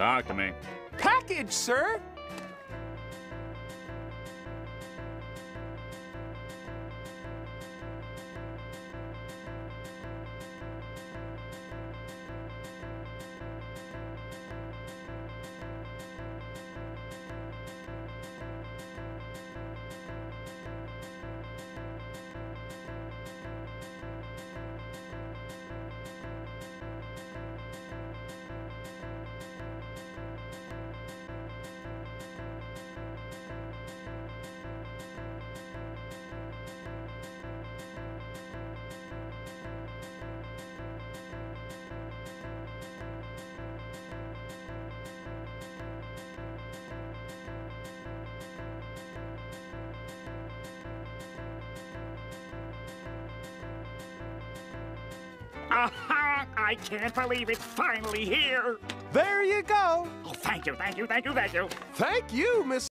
Talk to me. Package, sir. Aha! I can't believe it's finally here. There you go. Oh, thank you, thank you, thank you, thank you. Thank you, Miss